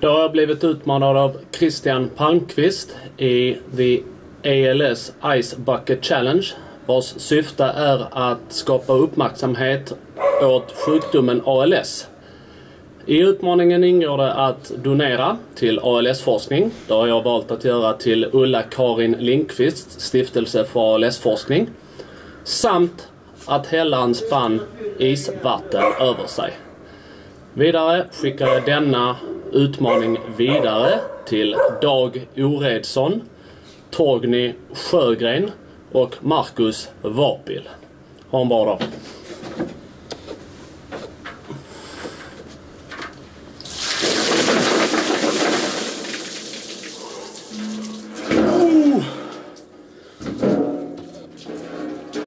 Då har jag blivit utmanad av Christian Palmqvist i The ALS Ice Bucket Challenge, vars syfte är att skapa uppmärksamhet åt sjukdomen ALS. I utmaningen ingår det att donera till ALS-forskning. Det har jag valt att göra till Ulla-Karin Lindqvist stiftelse för ALS-forskning. Samt att hälla en spann isvatten över sig. Vidare skickar jag denna utmaning vidare till Dag Oredsson, Torgny Sjögren och Marcus Vapil. Ha en bra dag.